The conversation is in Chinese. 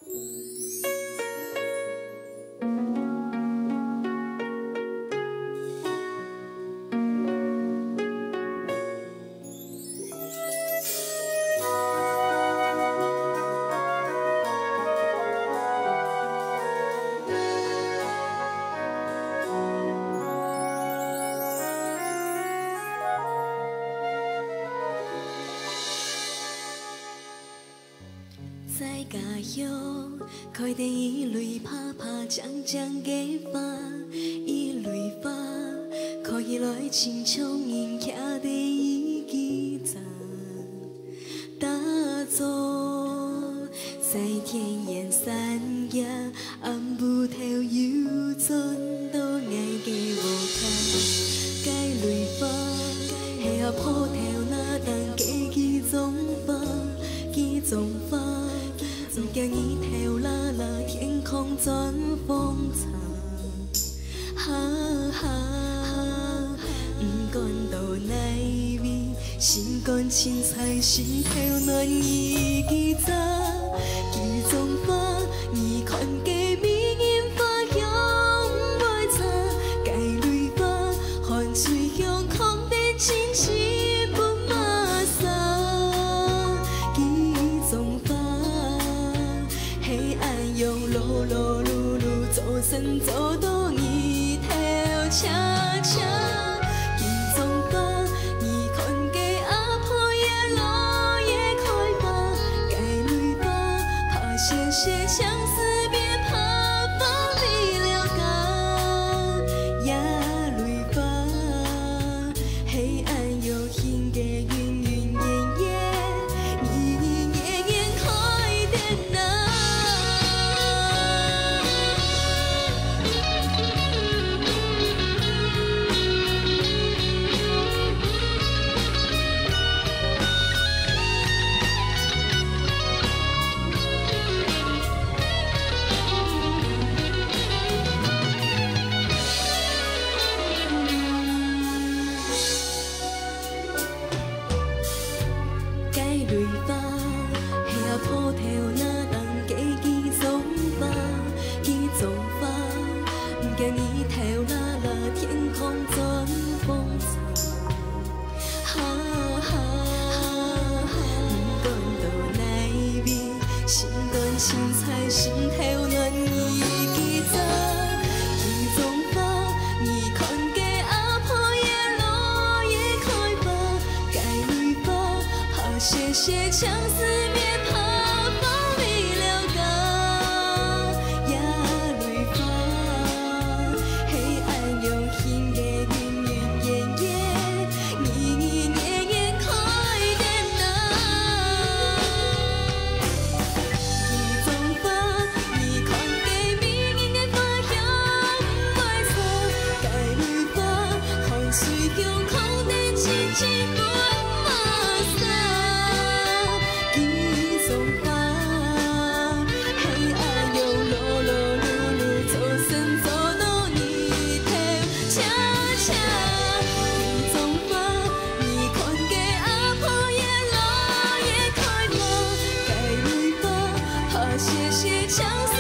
在家乡，开得一蕊啪啪将将的花，一蕊花可以来亲像人徛在伊基站，打坐在田野山野，暗雾头游转到爱的舞台，该蕊花系啊铺头那当家己种花，己种花。 叫伊头拉拉天空转风尘，哈哈，不管到哪位，心肝青菜心头暖意记早，记种花，你看给美人花香袂差，该蕊花换水香空变清晰不马上，记种花。 黑暗用路路路路走神走到一头恰恰，金钟花，你看给阿婆也落叶开花，该蕊花，怕谢谢相思别怕放离了家，呀蕊花，黑暗有心的云云烟烟，你年年开点呐。 蕊花，系啊铺头那当家己种花，己种花，不惊日头拉拉天空转风尘，哈哈哈，不管到哪位，心肝青菜心头暖意记早，己种花，你看给阿婆也落叶开花，该蕊花。 谢谢相思别怕放离了家，呀蕊花，黑暗有心的云云烟烟，你年年开点呐。一种花，你看给美人的花香袂错，该蕊花，看水中空的清清不马上。 谢谢相思。